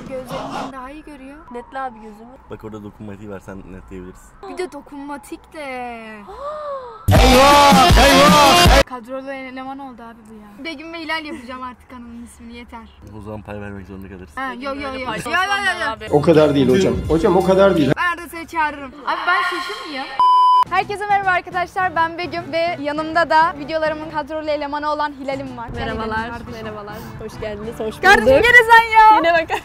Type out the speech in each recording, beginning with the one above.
gözlerimden daha iyi görüyor. Netle abi gözümü. Bak orada dokunmatiği var, sen netleyebilirsin. Bir de dokunmatik de. Kadrolu eleman oldu abi bu ya. Begüm ve Hilal yapacağım artık kanalın ismini, yeter. O zaman pay vermek zorunda kalırız. Ha, yo. O kadar değil hocam. Hocam o kadar değil. Ben arada seni çağırırım. Abi ben şaşırmıyorum. Herkese merhaba arkadaşlar, ben Begüm ve yanımda da videolarımın kadrolu elemanı olan Hilal'im var. Merhabalar, merhabalar. Hoş geldiniz, hoş bulduk. Kardeşim gene sen ya. Yine bak.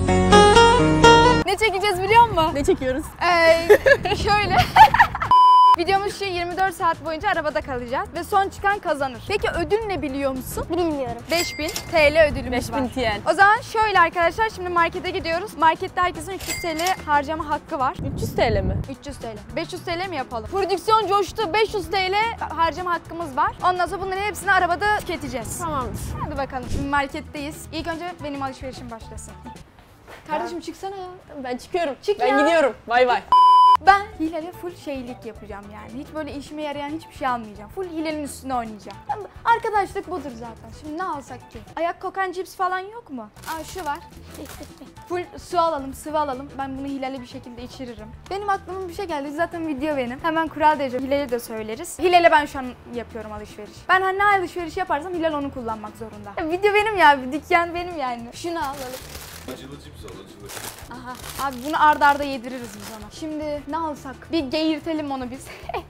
Ne çekeceğiz biliyor musun? Ne çekiyoruz? Şöyle. Videomuz 24 saat boyunca arabada kalacağız ve son çıkan kazanır. Peki ödül ne biliyor musun? Bilmiyorum. 5000 TL ödülümüz 5000 var. TL. O zaman şöyle arkadaşlar, şimdi markete gidiyoruz. Markette herkesin 300 TL harcama hakkı var. 300 TL mi? 300 TL. 500 TL mi yapalım? Prodüksiyon coştu. 500 TL harcama hakkımız var. Ondan sonra bunların hepsini arabada tüketeceğiz. Tamamdır. Hadi bakalım. Şimdi marketteyiz. İlk önce benim alışverişim başlasın. Kardeşim çıksana ya. Ben çıkıyorum. Çık ben ya. gidiyorum. Bay bay. Ben Hilal'e full şeylik yapacağım yani. Hiç böyle işime yarayan hiçbir şey almayacağım. Full Hilal'in üstüne oynayacağım. Arkadaşlık budur zaten. Şimdi ne alsak ki? Ayak kokan cips falan yok mu? Aa şu var. Full su alalım, sıvı alalım. Ben bunu Hilal'e bir şekilde içiririm. Benim aklıma bir şey geldi. Zaten video benim. Hemen kural diyeceğim. Hilal'e de söyleriz. Hilal'e ben şu an yapıyorum alışveriş. Ben hani ne alışveriş yaparsam Hilal onu kullanmak zorunda. Ya, video benim ya. Dükkan benim yani. Şunu alalım. Acılı cips al, acılı. Aha. Abi bunu arda arda yediririz biz ona. Şimdi ne alsak? Bir geğirtelim onu biz.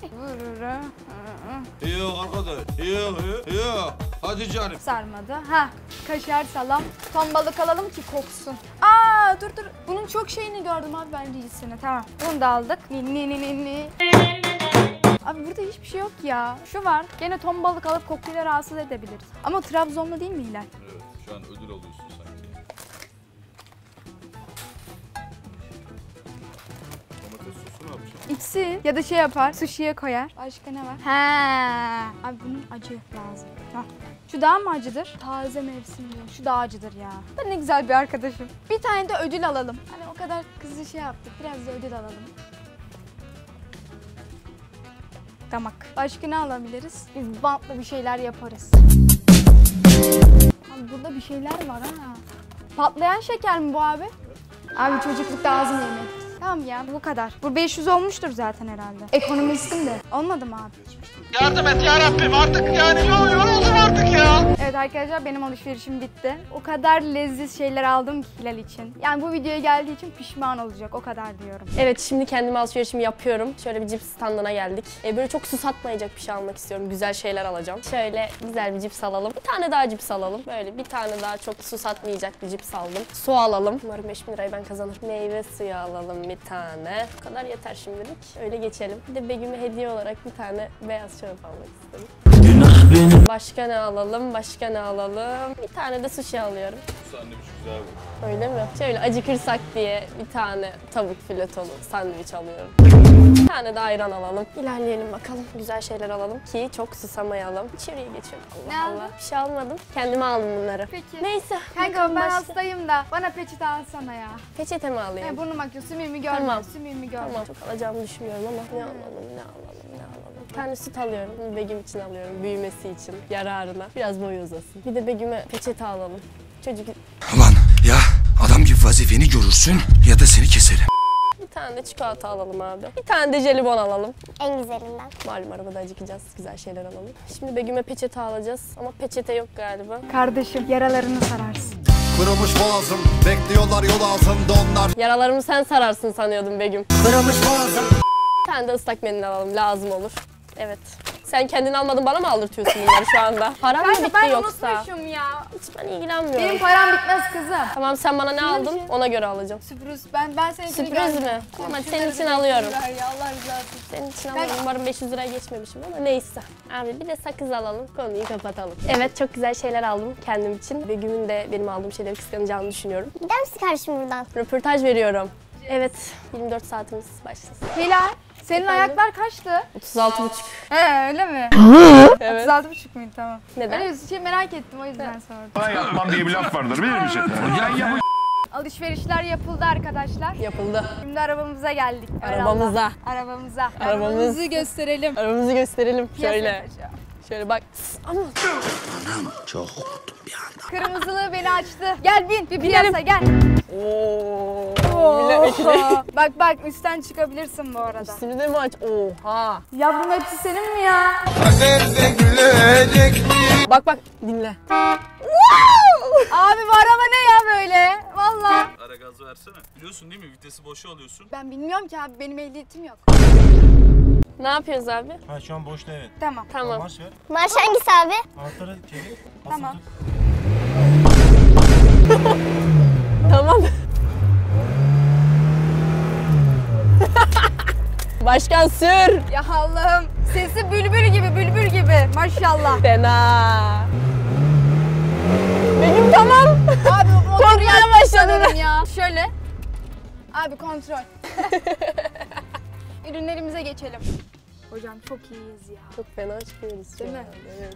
Yok arkadaş. Yok. Hadi canım. Sarmadı. Ha, kaşar, salam, ton balık alalım ki koksun. Aa, dur. Bunun çok şeyini gördüm abi ben iyisini. Tamam. Bunu da aldık. Abi burada hiçbir şey yok ya. Şu var. Gene ton balık alıp kokuyla rahatsız edebiliriz. Ama Trabzonlu değil mi Hilal? Evet, şu an ödül alıyorsun sanki. Domates sosu ne yapacaksın? İçsin ya da şey yapar, sushi'ye koyar. Başka ne var? He. Abi bunun acı lazım. Hah. Şu daha mı acıdır? Taze mevsim diyor. Şu daha acıdır ya. Ben ne güzel bir arkadaşım. Bir tane de ödül alalım. Hani o kadar kızı şey yaptık. Biraz da ödül alalım. Damak. Başka ne alabiliriz? Biz bantla bir şeyler yaparız. Abi burada bir şeyler var ha. Patlayan şeker mi bu abi? Abi çocuklukta ağzım yemek. Tamam ya bu kadar. Bu 500 olmuştur zaten herhalde. Ekonomistim de. Olmadı mı abi? Yardım et yarabbim artık yani yoruldum artık ya. Evet arkadaşlar benim alışverişim bitti. O kadar leziz şeyler aldım ki Hilal için. Yani bu videoya geldiği için pişman olacak o kadar diyorum. Evet, şimdi kendime alışverişimi yapıyorum. Şöyle bir cips standına geldik. Böyle çok su satmayacak bir şey almak istiyorum. Güzel şeyler alacağım. Şöyle güzel bir cips alalım. Bir tane daha cips alalım. Böyle bir tane daha çok su satmayacak bir cips aldım. Su alalım. Umarım 5000 lirayı ben kazanırım. Meyve suyu alalım bir tane. Bu kadar yeter şimdilik. Öyle geçelim. Bir de Begüm'e hediye olarak bir tane beyaz çorap almak istedim. Başka ne alalım? Bir tane de sushi alıyorum. Bu sandviç güzel bu. Öyle mi? Şöyle acıkırsak diye bir tane tavuk filetolu sandviç alıyorum. Bir tane de ayran alalım. İlerleyelim bakalım. Güzel şeyler alalım ki çok susamayalım. İçeriye geçelim. Ne Allah aldın? Allah. Bir şey almadım. Kendime aldım bunları. Peki. Neyse. Kanka bakalım ben başka. hastayım da bana peçete alsana ya. Peçete mi alayım? He, burnum akıyor, sümüğümü görme, Tamam. sümüğümü görme. Tamam. Çok alacağımı düşünmüyorum ama ne alalım. Bir tane süt alıyorum. Bunu Begüm için alıyorum. Büyümesi için. Yararına. Biraz boyu uzasın. Bir de Begüm'e peçete alalım. Çocuk... Ulan ya adam gibi vazifeni görürsün ya da seni keserim. Bir tane de çikolata alalım abi. Bir tane de jelibon alalım. En güzelinden. Malum arabada acıkacağız. Güzel şeyler alalım. Şimdi Begüm'e peçete alacağız. Ama peçete yok galiba. Kardeşim yaralarını sararsın. Kırılmış boğazım bekliyorlar yol ağzında onlar. Yaralarımı sen sararsın sanıyordum Begüm. Kırılmış boğazım. Bir tane de ıslak mendil alalım. Lazım olur. Evet. Sen kendin almadın, bana mı aldırtıyorsun bunları şu anda? Param mı Kanka bitti ben yoksa? unutmuşum ya. Hiç ben ilgilenmiyorum. Benim param bitmez kızım. Tamam, sen bana ne aldın? Ona göre alacağım. Sürpriz. Ben senin için Sürpriz mi? Ama senin için alıyorum. Ya Allah rızası için. Senin için alıyorum. Umarım 500 liraya geçmemişim ama neyse. Abi bir de sakız alalım. Konuyu kapatalım. Evet, çok güzel şeyler aldım kendim için. Begüm'ün de benim aldığım şeyleri kıskanacağını düşünüyorum. Gider misin kardeşim buradan? Röportaj veriyorum. Evet, 24 saatimiz başlasın. Hilal, senin ayaklar kaçtı? 36,5. He öyle mi? Evet. 36,5 muydu tamam. Neden? Öyle bir şey merak ettim o yüzden sordum. Bana yapmam diye bir laf vardır bilir misin? Alışverişler yapıldı arkadaşlar. Yapıldı. Şimdi arabamıza geldik. Arabamıza. Arabamıza. Arabamız. Arabamızı gösterelim. Arabamızı gösterelim. Şöyle. Piyasa. Şöyle bak. Ama Anam çok korktum bir anda. Kırmızılı beni açtı. Gel bin bir piyasa gel. Oo. Bak bak üstten çıkabilirsin bu arada. Üstünü de mi aç? Oha. Yavrum hepsi senin mi ya? Bak bak dinle. Abi bu araba ne ya böyle? Valla. Ara gaz versene. Biliyorsun değil mi? Vitesi boşa alıyorsun. Ben bilmiyorum ki abi benim ehliyetim yok. Ne yapıyoruz abi? Ha şu an boşta evet. Tamam. Tamam. Marş ver. Marş hangisi abi? Anahtarı çevir. Tamam. Tamam. Başkan sür. Ya Allah'ım. Sesi bülbül gibi maşallah. Fena. Benim tamam. Abi motoru Korkmaya başladım ya. Şöyle. Abi kontrol. Ürünlerimize geçelim. Hocam çok iyiyiz ya. Çok fena çıkıyoruz. Değil şu mi? an, Evet.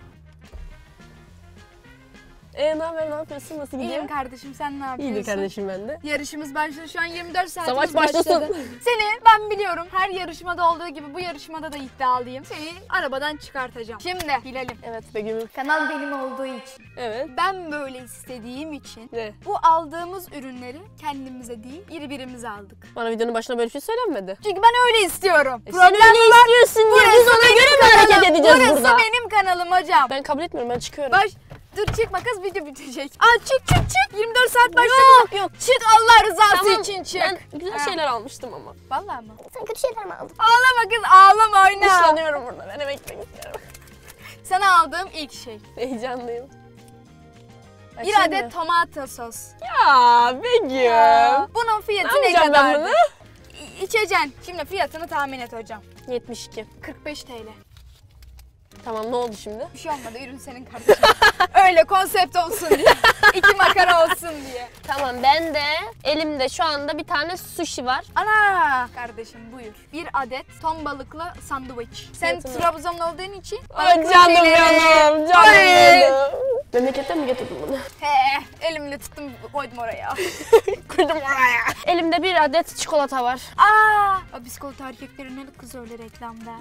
Ne haber, ne yapıyorsun? Nasıl gidiyor? İyiyim kardeşim sen ne yapıyorsun? İyidir kardeşim ben de. Yarışımız başladı şu an 24 saatimiz Savaş başlasın. başladı. Seni ben biliyorum her yarışmada olduğu gibi bu yarışmada da iddialıyım. Seni arabadan çıkartacağım. Şimdi Hilal'im. Evet Begüm'üm. Kanal benim olduğu için. Evet. Ben böyle istediğim için Ne? bu aldığımız ürünleri kendimize değil birbirimize aldık. Bana videonun başına böyle bir şey söylenmedi. Çünkü ben öyle istiyorum. Sen öyle istiyorsun diye biz ona göre mi hareket edeceğiz Burası burada? benim kanalım hocam. Ben kabul etmiyorum, ben çıkıyorum. Dur çıkma kız video bitecek. Çık. 24 saat başladı. Yok. Çık Allah rızası Tamam, için çık. Ben güzel şeyler almıştım ama. Vallahi mı? Sen kötü şeyler mi aldın? Ağlama kız ağlama oyna. Dışlanıyorum burada, ben eve gitmek istiyorum. Sana aldığım ilk şey. Heyecanlıyım. Bir Açayım adet mı? tomato sos. Ya Begüm. Bunun fiyatı Ne ne yapacağım ben kadar? bunu? İçeceksin. Şimdi fiyatını tahmin et hocam. 72. 45 TL. Tamam, ne oldu şimdi? Bir şey olmadı. Ürün senin kardeşim. Öyle konsept olsun diye. İki makara olsun diye. Tamam, ben de elimde şu anda bir tane sushi var. Ana! Kardeşim buyur. Bir adet ton balıklı sandviç. Sen Fiyatı ne? Trabzonlu olduğun için Ay balıklı canım şeyleri- benim, canım Ay! benim. Memleketten mi getirdin bunu? He, elimle tuttum koydum oraya. Koydum oraya. Elimde bir adet çikolata var. O biskolata erkeklerin ne kız öyle reklamda.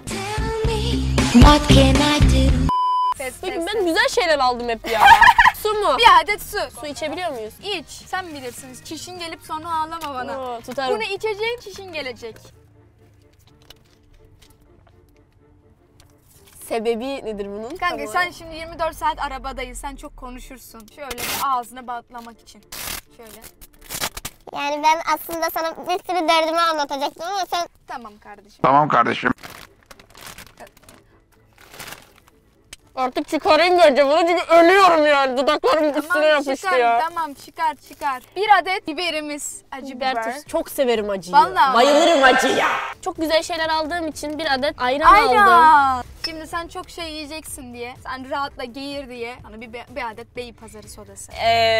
Fes, Begüm, fes, ben güzel şeyler aldım hep ya. Su mu? bir adet su. Su içebiliyor muyuz? İç. Sen bilirsiniz. Çişin gelip sonra ağlama bana. Oo, tutarım. Bunu içeceğin çişin gelecek. Sebebi nedir bunun? Kanka Tamam. sen şimdi 24 saat arabadayız. Sen çok konuşursun. Şöyle bir ağzını batlamak için. Şöyle. Yani ben aslında sana bir sürü derdimi anlatacaktım ama sen... Tamam kardeşim. Tamam kardeşim. Artık çıkarayım bence bunu çünkü ölüyorum yani. Dudaklarım üstüne yapıştı çıkar, ya. tamam çıkar. Bir adet biberimiz. Acı biber. Biber turşusu. Çok severim acıyı. Vallahi. Bayılırım acıya. Çok güzel şeyler aldığım için bir adet ayran aldım. Ayran. Şimdi sen çok şey yiyeceksin diye, sen rahatla geğir diye sana bir adet Beypazarı sodası.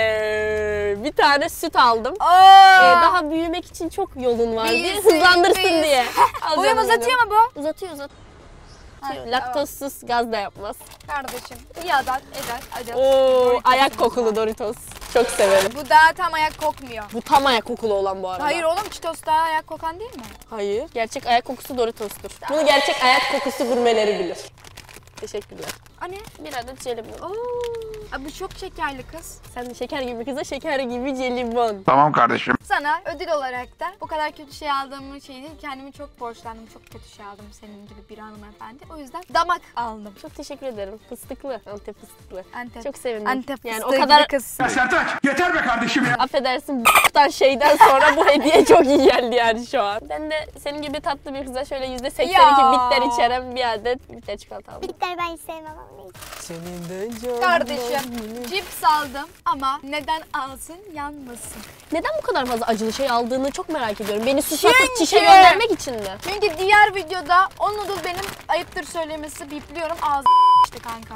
Bir tane süt aldım. Daha büyümek için çok yolun var diye Büyüsün, hızlandırsın büyüsün. diye. Boyum uzatıyor mu bu? Uzatıyor. Ha, Laktozsuz gaz da yapmaz. Kardeşim bir adet adet. Oo, Doritos ayak var. kokulu Doritos. Çok severim. Bu daha tam ayak kokmuyor. Bu tam ayak kokulu olan bu arada. Hayır oğlum Cheetos daha ayak kokan değil mi? Hayır. Gerçek ayak kokusu Doritos'tur. Bunu gerçek ayak kokusu gurmeleri bilir. Teşekkürler. O ne? Bir adet jelibon. Aa, bu çok şekerli kız. Sen de şeker gibi kıza şeker gibi jelibon. Tamam kardeşim. Sana ödül olarak da bu kadar kötü şey aldığımı şeydi kendimi çok borçlandım. Çok kötü şey aldım senin gibi bir hanımefendi. O yüzden damak aldım. Çok teşekkür ederim. Fıstıklı. Antep fıstıklı. Antep. Çok sevindim. Antep yani fıstığı o kadar gibi kız. Sertaç yeter be kardeşim ya. affedersin b***tan şeyden sonra bu hediye çok iyi geldi yani şu an. Ben de senin gibi tatlı bir kıza şöyle %82 Ya. bitter içeren bir adet bitter çikolata aldım. Bitter ben hiç sevmem ama neyse. Senin de canım. Kardeşim cips aldım ama neden ağzın yanmasın? Neden bu kadar fazla acılı şey aldığını çok merak ediyorum. Beni susatıp Çünkü- çişe göndermek için mi? Çünkü diğer videoda o noodle benim ayıptır söylemesi bipliyorum ağzı işte kanka.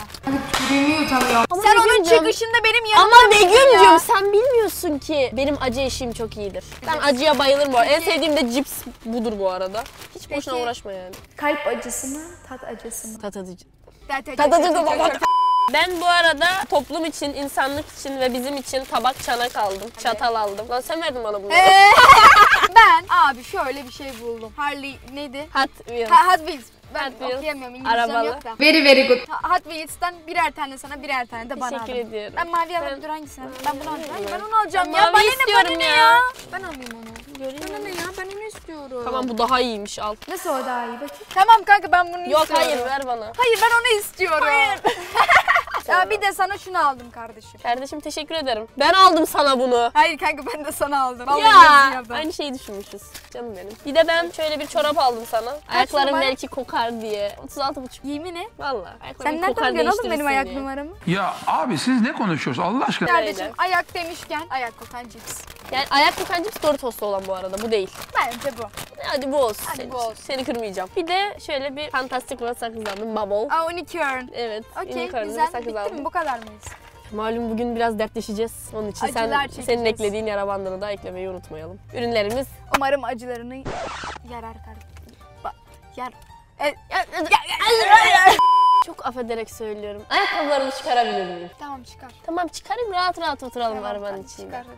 Ama Sen onun Begüm'cüm- çıkışında benim yanımda Ama mıydın Begüm'cüm ya? sen bilmiyorsun ki benim acı eşiğim çok iyidir. Ben acıya bayılırım bu arada. En sevdiğim de cips budur bu arada. Hiç boşuna Peki. uğraşma yani. Kalp acısı mı, tat acısı mı? Tat acıcı. Tat Ben bu arada toplum için, insanlık için ve bizim için tabak çanak aldım. Çatal aldım. Lan sen verdin bana bunu. Ben abi şöyle bir şey buldum. Harley neydi? Hot Wheels. Hot Wheels. Ben Hot Wheels. okuyamıyorum İngilizcem Arabalı. yok da. Very good. Hot Wheels'ten birer tane sana birer tane de bana Teşekkür aldım. ediyorum. Ben mavi alayım Ben- dur hangisini? Ben bunu alacağım. Ben- Ben onu alacağım Ben ya. mavi Bana ne istiyorum bana ne ya. ya? Ben alayım onu. Bana ne ya? Ben istiyorum. Tamam bu daha iyiymiş al. Nasıl o daha iyi bakayım? Tamam kanka ben bunu Yok istiyorum. hayır ver bana. Hayır ben onu istiyorum. Hayır. Ya bir de sana şunu aldım kardeşim. Kardeşim teşekkür ederim. Ben aldım sana bunu. Hayır kanka ben de sana aldım. Vallahi Ya yazdım. aynı şeyi düşünmüşüz. Canım benim. Bir de ben şöyle bir çorap aldım sana. Ayaklarım numara? belki kokar diye. 36,5. Yemin et. Valla. Sen nereden biliyorsun oğlum benim ayak numaramı? Ya abi siz ne konuşuyorsunuz Allah aşkına? Kardeşim ayak demişken ayak kokan cips. Yani ayak kokan cips Doritos'ta olan bu arada. Bu değil. Bence bu. Hadi bu olsun. Hadi senin bu için. olsun. Seni kırmayacağım. Bir de şöyle bir fantastik bir sakız aldım. Bubble. Aa unicorn. Evet. Okey unicorn'lu bir güzel. sakız Bitti aldım. mi? Bu kadar mıyız? Malum bugün biraz dertleşeceğiz. Onun için Acılar senin çekeceğiz. eklediğin yara bandını da eklemeyi unutmayalım. Ürünlerimiz Umarım acılarını yarar kardeşim. Yar. çok affederek söylüyorum. Ayakkabılarımı çıkarabilir miyim? Tamam çıkar. Tamam çıkarayım rahat rahat oturalım Tamam, arabanın hadi içinde. çıkar.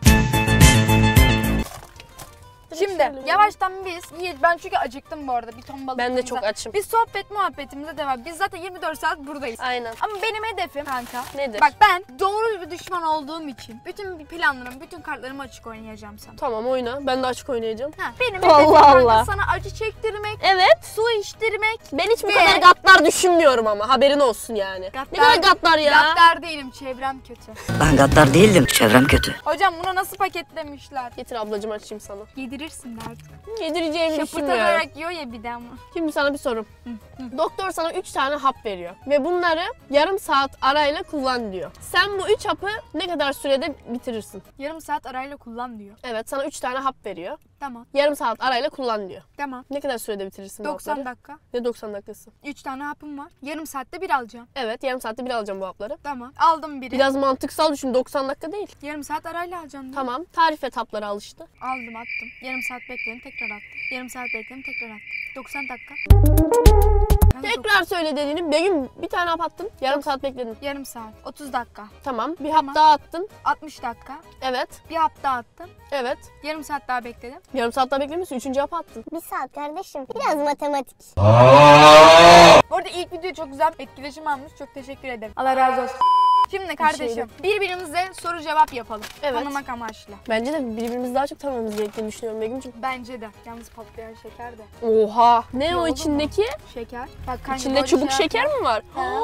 Şimdi yavaştan biz ben çünkü acıktım bu arada bir ton balık. Ben de çok açım. Biz sohbet muhabbetimize devam. Biz zaten 24 saat buradayız. Aynen. Ama benim hedefim kanka. Nedir? Bak ben doğru bir düşman olduğum için bütün planlarımı, bütün kartlarımı açık oynayacağım sana. Tamam oyna. Ben de açık oynayacağım. Ha, benim Allah hedefim kanka Allah. sana acı çektirmek, Evet. su içtirmek. Ben hiç bu Ve- kadar gaddar düşünmüyorum ama haberin olsun yani. Ne kadar gaddar ya? Gaddar değilim, çevrem kötü. Ben gaddar değildim, çevrem kötü. Hocam bunu nasıl paketlemişler? Getir ablacığım açayım sana. Yedirirsin de artık. Yedireceğimi düşünmüyorum. Şapırtatarak yiyor ya bir de ama. Şimdi sana bir sorum. Doktor sana 3 tane hap veriyor ve bunları yarım saat arayla kullan diyor. Sen bu 3 hapı ne kadar sürede bitirirsin? Yarım saat arayla kullan diyor. Evet sana 3 tane hap veriyor. Tamam. Yarım saat arayla kullan diyor. Tamam. Ne kadar sürede bitirirsin bu 90 hapları? dakika. Ne 90 dakikası? 3 tane hapım var. Yarım saatte bir alacağım. Evet yarım saatte bir alacağım bu hapları. Tamam. Aldım biri. Biraz mantıksal düşün 90 dakika değil. Yarım saat arayla alacağım. Diyor. Tamam tarif et hapları al işte. Aldım attım. Yarım saat bekledim tekrar attım. Yarım saat bekledim tekrar attım. 90 dakika. Kanka, Tekrar söyle dediğini. Begüm bir tane hap attın. Yarım saat bekledin. yarım saat. 30 dakika. Tamam. Bir Tamam. hap daha attın. 60 dakika. Evet. Bir hap daha attım. Evet. Yarım saat daha bekledim. Yarım saat daha beklemişsin. 3. hapı attın. Bir saat kardeşim. Biraz matematik. Bu arada ilk video çok güzel etkileşim almış. Çok teşekkür ederim. Allah razı olsun. Şimdi kardeşim birbirimize soru cevap yapalım. Evet. Tanımak amaçlı. Bence de birbirimizi daha çok tanımamız gerektiğini düşünüyorum Begüm'cüğüm. Bence de. Yalnız patlayan şeker de. Oha. Ne Ya o olur mu? içindeki? Şeker. Bak kanka İçinde böyle çubuk şey şeker yapma. mi var? Ha.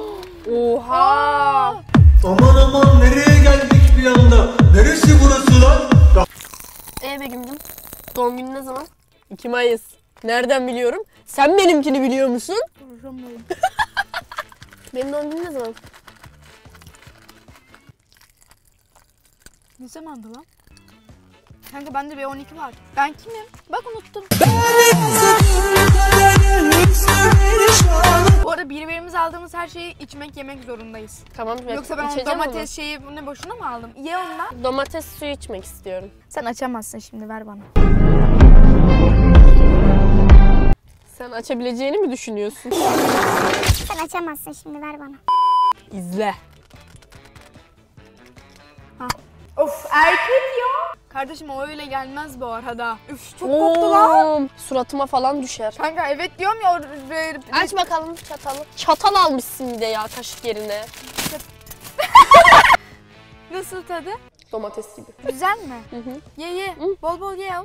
Oha. Aman aman nereye geldik bir anda? Neresi burası lan? Begüm'cüğüm doğum günün ne zaman? 2 Mayıs. Nereden biliyorum? Sen benimkini biliyor musun? Benim doğum günüm ne zaman? Ne zamandı lan? Kanka bende B12 var. Ben kimim? Bak unuttum. Bu arada birbirimize aldığımız her şeyi içmek yemek zorundayız. Tamam. Yoksa ben o içeceğim domates şeyi ne boşuna mı aldım? Ye onunla. ama. Domates suyu içmek istiyorum. Sen açamazsın şimdi ver bana. Sen açabileceğini mi düşünüyorsun? Sen açamazsın şimdi ver bana. İzle. Of erkek ya. Kardeşim o öyle gelmez bu arada. Üf çok koktu lan. Suratıma falan düşer. Kanka evet diyorum ya. Aç bakalım çatalı. Çatal almışsın bir de ya kaşık yerine. Nasıl tadı? Domates gibi. Güzel mi? Hı. Ye. Bol bol ye oğlum.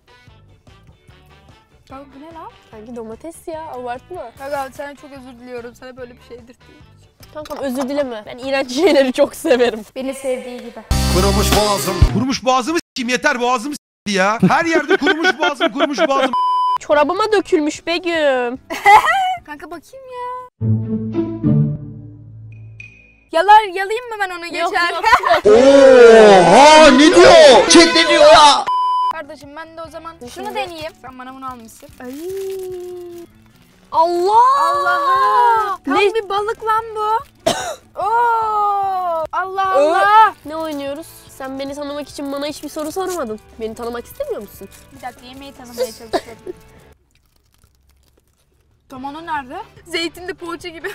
Ya bu ne lan? Sanki domates ya abartma. Kanka sana çok özür diliyorum. Sana böyle bir şey dedirteyim. Kankam özür dileme. Ben iğrenç şeyleri çok severim. Beni sevdiği gibi. Kurumuş boğazım. Kurumuş boğazımı s**eyim yeter boğazımı s**eyim ya. Her yerde kurumuş boğazım. Çorabıma dökülmüş Begüm. Kanka bakayım ya. Yalayayım mı ben onu geçer? Yok. Oha ne diyor? Chat ne diyor ya? Kardeşim ben de o zaman şunu deneyeyim. Sen bana bunu almışsın. Ay. Allah! Allah'a! Tam Ne? bir balık lan bu. Oo! Allah Allah! Ne oynuyoruz? Sen beni tanımak için bana hiçbir soru sormadın. Beni tanımak istemiyor musun? Bir dakika yemeği tanımaya çalışıyorum. Tomano nerede? Zeytinli poğaça gibi.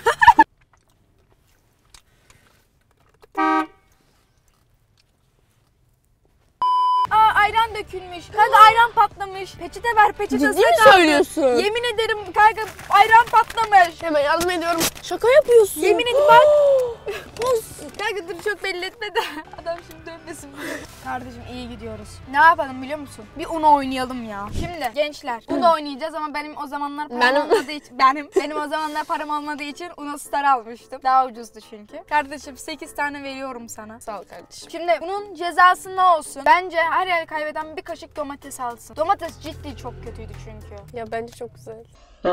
Aa ayran dökülmüş. Kanka ayran patlamış. Peçete ver peçete. Ciddi mi kaldı. söylüyorsun? Yemin ederim kanka ayran patlamış. Hemen yardım ediyorum. Şaka yapıyorsun. Yemin ederim bak. Kanka dur çok belli etme de adam şimdi dönmesin. Kardeşim iyi gidiyoruz. Ne yapalım biliyor musun? Bir Uno oynayalım ya. Şimdi gençler Uno oynayacağız ama benim o zamanlar param olmadığı için benim o zamanlar param olmadığı için Uno Star almıştım. Daha ucuzdu çünkü. Kardeşim 8 tane veriyorum sana. Sağ ol kardeşim. Şimdi bunun cezası ne olsun? Bence her yer kaybeden bir kaşık domates alsın. Domates ciddi çok kötüydü çünkü. Ya bence çok güzel.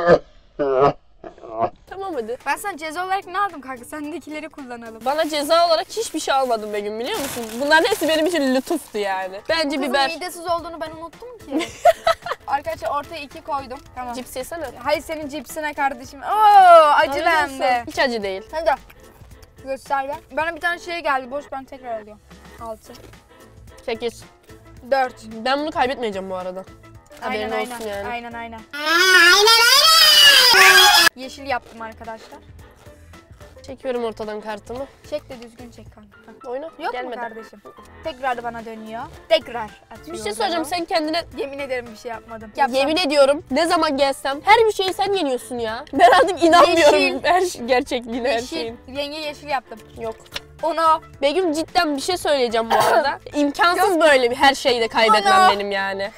Tamam hadi. Ben sana ceza olarak ne aldım kanka? Sendekileri kullanalım. Bana ceza olarak hiçbir şey almadın Begüm biliyor musun? Bunların hepsi benim için lütuftu yani. Bence Kızın biber. midesiz olduğunu ben unuttum ki. Arkadaşlar ortaya 2 koydum. Tamam. Cips yesene. Hayır senin cipsine kardeşim. Oo acı hem de. Hiç acı değil. Hadi göster ver. Bana bir tane şey geldi. Boş ben tekrar alıyorum. 6. 8. 4. Ben bunu kaybetmeyeceğim bu arada. Haberin Aynen olsun yani. aynen. Yeşil yaptım arkadaşlar. Çekiyorum ortadan kartımı. Çek de düzgün çek kanka. Oyna. Yok Gelmedi. mu kardeşim? Tekrar bana dönüyor. Tekrar atıyor. Bir şey söyleyeceğim, sen kendine... Yemin ederim bir şey yapmadım. Yemin ediyorum ne zaman gelsem her bir şeyi sen yeniyorsun ya. Ben artık inanmıyorum Yeşil. her gerçekliğine, her Yeşil. şeyin. Yenge yeşil yaptım. Yok. Onu. Begüm cidden bir şey söyleyeceğim bu arada. İmkansız böyle bir her şeyi de kaybetmem Ana. benim yani.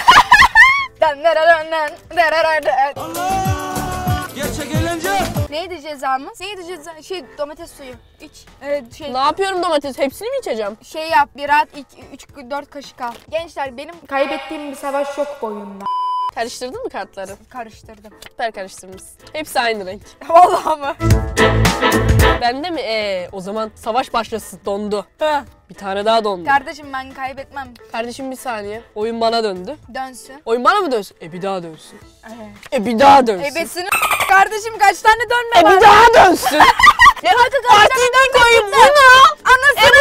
Gerçek eğlence. Neydi cezamız? Neydi ceza? Domates suyu. İç. Ne yapıyorum domates? Hepsini mi içeceğim? Şey yap, bir at, 3-4 kaşık al. Gençler benim kaybettiğim bir savaş yok boyunda. Karıştırdın mı kartları? Karıştırdım. Süper karıştırmışsın. Hepsi aynı renk. Vallahi mı? Bende mi? O zaman savaş başlasın. Dondu. Bir tane daha dondu. Kardeşim ben kaybetmem. Kardeşim bir saniye. Oyun bana döndü. Dönsün. Oyun bana mı dönsün? Bir daha dönsün. Evet. Bir daha dönsün. Ebesini kardeşim kaç tane dönme var? Bir daha dönsün. Ya hadi Partiyi de koyayım bunu. Anasını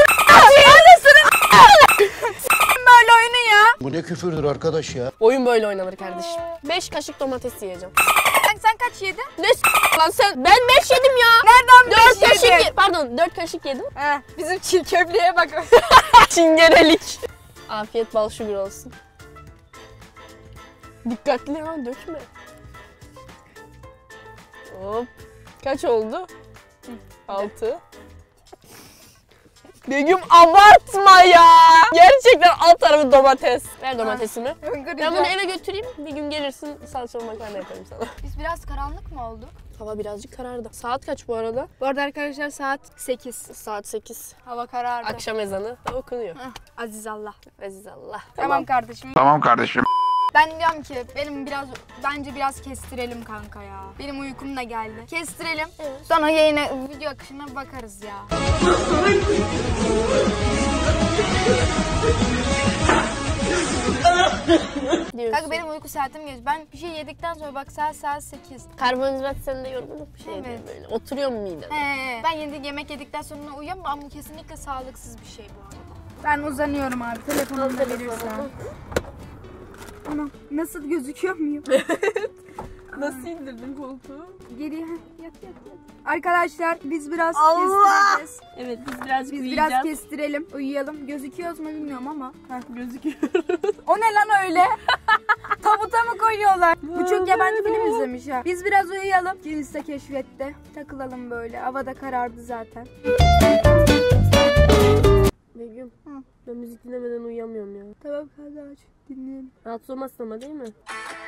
böyle oyunu ya. Bu ne küfürdür arkadaş ya? Oyun böyle oynanır kardeşim. 5 kaşık domates yiyeceğim. Sen kaç yedin? Ne lan sen? Ben 5 yedim ya. Nereden 4 kaşık pardon 4 kaşık yedim. Bizim çiğ köfleye bak. Çingenelik. Afiyet bal şugur olsun. Dikkatli ha, dökme. Hop. Kaç oldu? 6. Begüm abartma ya. Gerçekten alt tarafı domates. Ver domatesimi. Ben bunu eve götüreyim. Bir gün gelirsin salçalı makarna yaparım sana. Biz biraz karanlık mı olduk? Hava birazcık karardı. Saat kaç bu arada? Bu arada arkadaşlar saat 8. Saat 8. Hava karardı. Akşam ezanı okunuyor. Aziz Allah. Aziz Allah. Tamam kardeşim. Tamam kardeşim. Ben diyorum ki bence biraz kestirelim kanka ya. Benim uykum da geldi. Kestirelim. Evet. Sonra yayına video akışına bakarız ya. Kanka benim uyku saatim geç. Ben bir şey yedikten sonra bak saat 8. Karbonhidrat sende yorgunluk bir şey Evet. değil böyle. Oturuyor mu miden? Ben yemek yedikten sonra uyuyamam ama kesinlikle sağlıksız bir şey bu arada. Ben uzanıyorum abi. Telefonumu da verirsen. Anam nasıl gözüküyor muyum? Nasıl indirdin koltuğu? Geriye yat. Arkadaşlar biz biraz kestireceğiz. Evet biz birazcık Biz uyuyacağız. biraz kestirelim, uyuyalım. Gözüküyoruz mu bilmiyorum ama. Gözüküyoruz. O ne lan öyle? Tabuta mı koyuyorlar? Bu çok yabancı film izlemiş ha. Biz biraz uyuyalım. Kilise keşfette. Takılalım böyle. Hava da karardı zaten. Begüm, ben müzik dinlemeden uyuyamıyorum ya. Tamam hadi aç. Dinleyelim. Rahatsız olmazsın ama değil mi?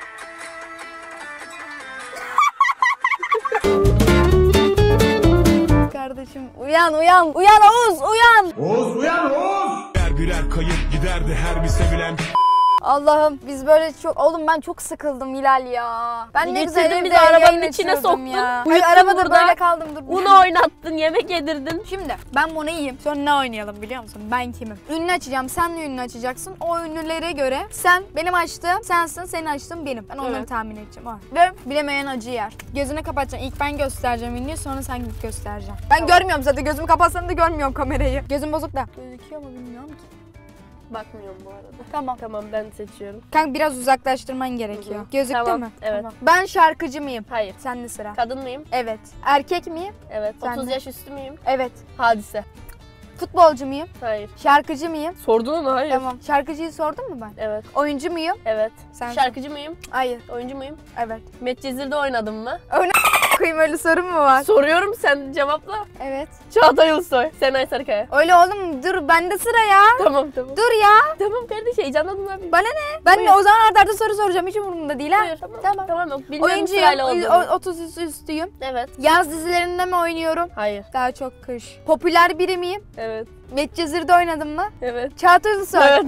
Kardeşim uyan Oğuz uyan. Oğuz uyan Oğuz. Birer kayıp giderdi her bir sevilen. Allah'ım biz böyle çok... Oğlum ben çok sıkıldım Hilal ya. Ben ne güzel Getirdin evde bizi arabanın yayın içine açıyordum soktun. ya. Uyuttun Hayır arabada burada. böyle kaldım dur. Unu oynattın, yemek yedirdin. Şimdi ben bunu yiyeyim. Sonra ne oynayalım biliyor musun? Ben kimim? Ünlü açacağım. Sen de ünlü açacaksın. O ünlülere göre sen benim açtığım sensin, senin açtığın benim. Ben onları Evet. tahmin edeceğim. Ve bilemeyen acı yer. Gözünü kapatacaksın. İlk ben göstereceğim ünlüyü sonra sen göstereceksin. Ben görmüyorum zaten. Gözümü kapatsam da görmüyorum kamerayı. Gözüm bozuk da. Gözüküyor mu bilmiyorum ki. Bakmıyorum bu arada. Tamam. Tamam ben seçiyorum. Kanka biraz uzaklaştırman gerekiyor. Gözüktü Tamam, mü? evet. Tamam. Ben şarkıcı mıyım? Hayır. Sende sıra. Kadın mıyım? Evet. Erkek miyim? Evet. Sen 30 de. yaş üstü müyüm? Evet. Hadise. Futbolcu muyum? Hayır. Şarkıcı mıyım? Sordun ama hayır. Tamam. Şarkıcıyı sordun mu ben? Evet. Oyuncu muyum? Evet. Sen Şarkıcı mıyım? Hayır. Oyuncu muyum? Evet. Medcezir'de oynadım mı? Koyayım öyle sorun mu var? Soruyorum sen cevapla. Evet. Çağatay Ulusoy. Senay Sarıkaya. Öyle oğlum dur bende sıra ya. Tamam. Dur ya. Tamam kardeş heyecanlandın abi. Bana ne? Ben de o zaman arda soru soracağım. Hiç umurumda değil ha. Buyur, tamam. Bilmiyorum Oyuncuyum. sırayla olduğunu. 30 üstüyüm. Evet. Yaz dizilerinde mi oynuyorum? Hayır. Daha çok kış. Popüler biri miyim? Evet. Medcezir'de oynadım mı? Evet. Çağatay Ulusoy. Evet.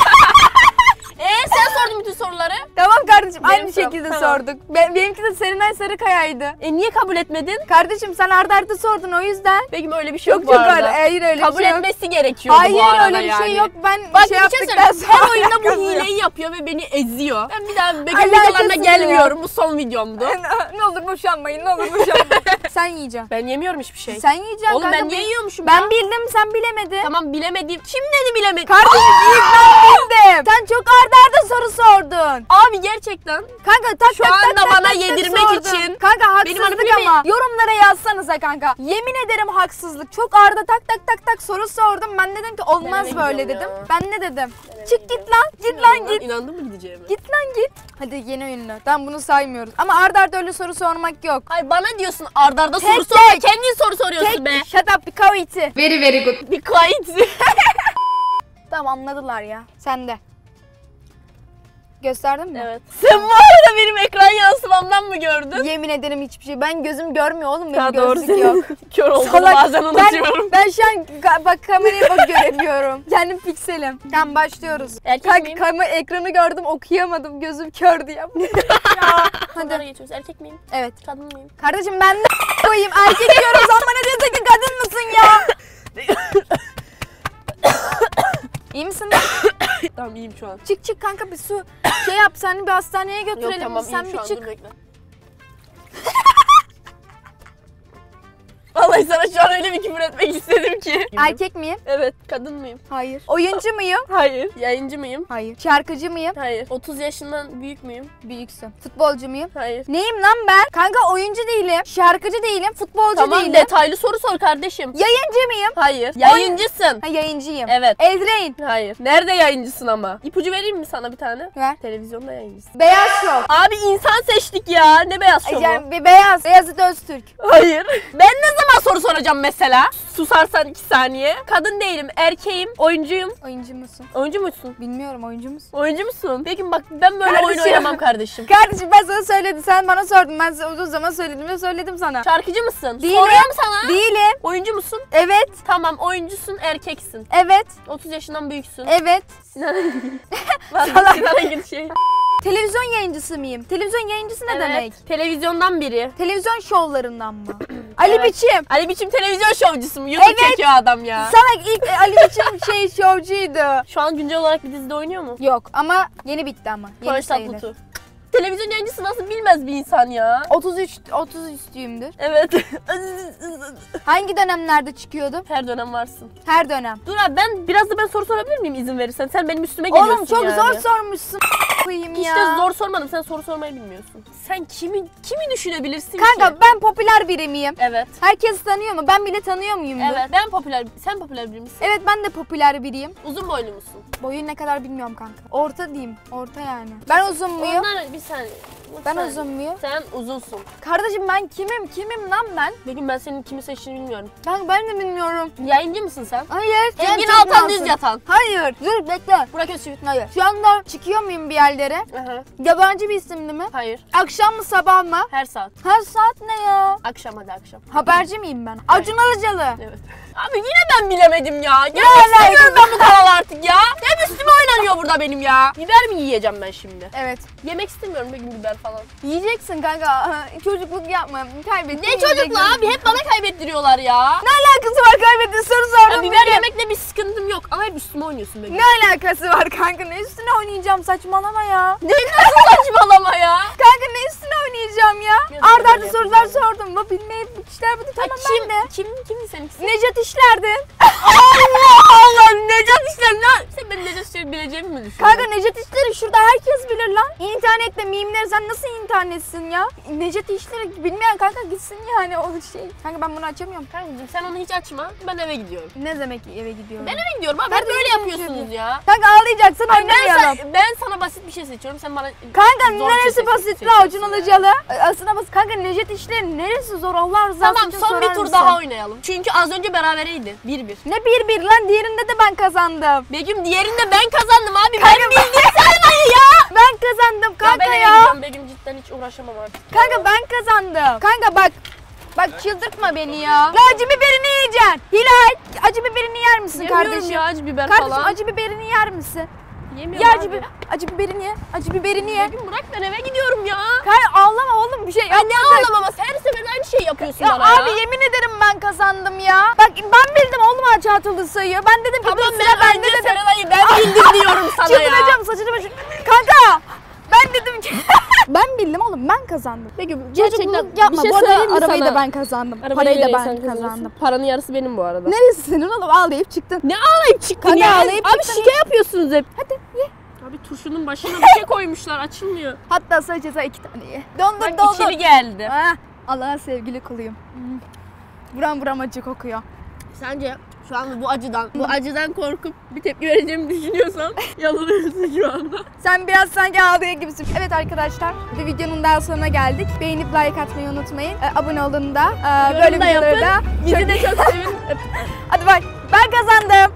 Sen sordun bütün soruları. Tamam kardeşim Benim aynı şekilde tamam. sorduk. Benimki de Serenay Sarıkaya'ydı. Niye kabul etmedin? Kardeşim sen arda sordun o yüzden. Peki öyle bir şey yok Çok bu çok arada. hayır öyle Kabul bir şey yok. etmesi gerekiyordu Hayır bu arada öyle bir yani. şey yok. Ben Bak şey bir şey yaptıktan söyleyeyim. Her oyunda bu alakası yok. hileyi yapıyor ve beni eziyor. Ben bir daha Begüm Alakası videolarına yok. gelmiyorum. Bu son videomdu. Ne olur boşanmayın, ne olur boşanmayın. Sen yiyeceksin. Ben yemiyorum hiçbir şey. Sen yiyeceksin Oğlum kanka. ben niye yiyormuşum Ben ya? bildim, sen bilemedin. Tamam bilemediğim. Kim dedi bilemedim? Kardeşim ilk ben bildim. Sen çok arda soru sordun. Abi gerçekten. Kanka tak Şu tak tak anda tak bana tak tak yedirmek sordun. için Kanka benim haksızlık hanım ama. Yorumlara yazsanıza kanka. Yemin ederim haksızlık. Çok arda tak tak tak tak soru sordum. Ben dedim ki olmaz eve böyle gidiyorum dedim. ya. Ben ne dedim? Çık git lan. Git lan git. İnandın mı gideceğime? Git lan git. Hadi yeni ünlü. Tamam bunu saymıyoruz. Ama arda arda öyle soru sormak yok. Hayır bana diyorsun arda arda Tek soru tek. sorma. Kendin soru soruyorsun be. Shut up, be quiet. Very good. Bir kayıt. Tamam anladılar ya. Sen de. Gösterdin mi? Evet. Sen bu arada benim ekran yansımamdan mı gördün? Yemin ederim hiçbir şey. Ben gözüm görmüyor oğlum. Benim Ha, doğru gözlük yok. Kör oldum Salak. bazen unutuyorum. Ben şu an bak kameraya bak göremiyorum. Kendim pikselim. Tamam başlıyoruz. Erkek miyim? Ekranı gördüm okuyamadım. Gözüm kördü ya. Hadi. Geçiyoruz. Erkek miyim? Evet. Kadın mıyım? Kardeşim ben de koyayım. Erkek diyorum sen bana diyorsun ki kadın mısın ya? İyi misin? Tamam iyiyim şu an. Çık kanka bir su şey yap seni bir hastaneye götürelim. Yok tamam sen iyiyim bir şu an. çık. Dur bekle. Vallahi sana şu an öyle bir küfür etmek istedim ki. Erkek miyim? Evet. Kadın mıyım? Hayır. Oyuncu muyum? Hayır. Yayıncı mıyım? Hayır. Şarkıcı mıyım? Hayır. 30 yaşından büyük müyüm? Büyüksün. Futbolcu muyum? Hayır. Neyim lan ben? Kanka oyuncu değilim, şarkıcı değilim, futbolcu Tamam değilim. detaylı soru sor kardeşim. Yayıncı mıyım? Hayır. Yayıncısın. Ha yayıncıyım. Evet. Ezrein. Hayır. Nerede yayıncısın ama? İpucu vereyim mi sana bir tane? Ver. Televizyonda yayıncısın. Beyaz Şov. Abi insan seçtik ya. Ne beyaz şovu? Yani bir beyaz. Beyazıt Öztürk. Hayır. Ben ne zaman soru soracağım mesela? Susarsan 2 saniye. Kadın değilim, erkeğim, oyuncuyum. Oyuncu musun? Oyuncu musun? Bilmiyorum oyuncu musun? Oyuncu musun? Peki bak ben böyle oyun Kardeşim. oynamam kardeşim. Kardeşim ben sana söyledim. Sen bana sordun. Ben o zaman söyledim sana. Şarkıcı mısın? Değilim. Soruyorum sana. Değilim. Oyuncu musun? Evet. Tamam oyuncusun, erkeksin. Evet. 30 yaşından büyüksün. Evet. Sinan Engin. Var Salak. Sinan Engin şey. Televizyon yayıncısı mıyım? Televizyon yayıncısı ne demek? Televizyondan biri. Televizyon şovlarından mı? Ali Evet. Biçim. Ali Biçim televizyon şovcusu mu? YouTube Evet. çekiyor adam ya. Sana ilk Ali Biçim şovcuydu. Şu an güncel olarak bir dizide oynuyor mu? Yok ama yeni bitti ama. Yeni Kıvanç sayılır. Tatlıtuğ. Televizyon yayıncısı nasıl bilmez bir insan ya. 30 üstüyümdür. Evet. Hangi dönemlerde çıkıyordum? Her dönem varsın. Her dönem. Dur abi biraz da ben soru sorabilir miyim izin verirsen? Sen benim üstüme geliyorsun Oğlum çok yani. zor sormuşsun. Koyayım Hiç ya. de zor sormadım. Sen soru sormayı bilmiyorsun. Sen kimi düşünebilirsin Kanka ki? ben popüler biri miyim? Evet. Herkes tanıyor mu? Ben bile tanıyor muyum? Evet. Sen popüler biri misin? Evet ben de popüler biriyim. Uzun boylu musun? Boyun ne kadar bilmiyorum kanka. Orta diyeyim. Orta yani. Ben uzun muyum? Onlar bir saniye. Ben Sen- uzun muyum? Sen uzunsun. Kardeşim ben kimim? Kimim lan ben? Begüm ben senin kimi seçtiğini bilmiyorum. Ben de bilmiyorum. Yayıncı mısın sen? Hayır. Engin Sen Altan çok Düz masum. Yatan. Hayır. Dur bekle. Burak Özçivit. Hayır. Şu anda çıkıyor muyum bir yerlere? Aha. Yabancı bir isimli mi? Hayır. Akşam mı sabah mı? Her saat. Her saat ne ya? Akşam hadi akşam. Haberci miyim ben? Acun Ilıcalı. Evet. Abi yine ben bilemedim ya. Gelmek alakası istemiyorum ben bu kanal artık ya. Hep üstüme oynanıyor burada benim ya. Biber mi yiyeceğim ben şimdi? Evet. Yemek istemiyorum bir gün biber falan. Yiyeceksin kanka. Çocukluk yapma. Kaybettin. Ne çocukla abi hep bana kaybettiriyorlar ya. Ne alakası var kaybettin? Soru Ya sordum. biber yemekle bir sıkıntım yok ama hep üstüme oynuyorsun benim. Ne alakası var kanka? Ne üstüne oynayacağım? Saçmalama ya. Ne nasıl saçmalama ya? Kanka ne üstüne oynayacağım ya? Ya Arda böyle sorular yapacağım. sordum. Bu bilmeyi işler budur tamam Kim? ben de. Kimdi seninkisi? Necat işlerdin. Allah Allah Necat İşler ne? Sen benim Necat İşler'i bileceğimi mi düşünüyorsun? Kanka Necat işleri şurada herkes bilir lan. İnternette mimleri sen nasıl internetsin ya? Necat işleri bilmeyen kanka gitsin yani o şey. Kanka ben bunu açamıyorum. Kankacığım sen onu hiç açma. Ben eve gidiyorum. Ne demek eve gidiyorum? Ben eve gidiyorum abi. Ben Hep de böyle eve yapıyorsunuz gidiyorum. ya. Kanka ağlayacaksan Ay oynamayalım. ben sana basit bir şey seçiyorum. Sen bana Kanka zor bir neresi şey basit seçiyorsun la Acun Ilıcalı? Aslına bas. Kanka Necdet İşler'in neresi zor Allah rızası Tamam için son sorar bir tur mısın? daha oynayalım. Çünkü az önce berabereydi. 1-1. Ne 1-1 lan diğerinde de ben kazandım. Begüm diğerinde ben kazandım abi. Kanka, ben bildim saymayı ya. Ben kazandım kanka ben ya. gidiyorum Begüm cidden hiç uğraşamam artık. Kanka ben kazandım. Kanka bak. Bak çıldırtma beni ya. La acı biberini yiyeceksin. Hilal acı biberini yer misin Yemiyorum kardeşim? ya acı biber Kardeşim falan. acı biberini yer misin? Yemiyorum Ya abi. acı biberini ye. Acı biberini ye. Begüm bırak ben eve gidiyorum ya. Kanka ağlama oğlum bir şey Ay yapmadık. ne ağlamamaz her seferinde aynı şeyi yapıyorsun Ya bana ya. abi yemin ederim ben kazandım ya. Bak ben bildim oğlum ağaç atıldı sayıyor. Ben dedim ki Tamam dur sıra ben bende önce dedim. Serenay'ı ben bildim diyorum sana ya. Çıldıracağım saçını başını. Kanka ben dedim ki ben bildim oğlum ben kazandım. Begüm gerçekten Çocukluk yapma. bir şey Bu arada söyleyeyim mi arabayı sana? da ben kazandım. Arabayı Parayı da nereye ben sen kazanıyorsun? kazandım. Paranın yarısı benim bu arada. Neresi senin oğlum ağlayıp çıktın. Ne ağlayıp çıktın Kanka ya? ağlayıp Abi çıktın. şike yapıyorsunuz hep. Hadi ye. Abi turşunun başına bir şey koymuşlar açılmıyor. Hatta sadece 2 tane ye. Dondur Bak dondur. içeri geldi. Ha, Allah'ın sevgili kuluyum. Buram buram acı kokuyor. Sence şu anda bu acıdan korkup bir tepki vereceğimi düşünüyorsan yanılıyorsun şu anda. Sen biraz sanki ağlıyor gibisin. Evet arkadaşlar bir videonun daha sonuna geldik. Beğenip like atmayı unutmayın. Abone olun da böyle Yorum da videoları da. yapın. Bizi de çok sevin. Hadi bak ben kazandım.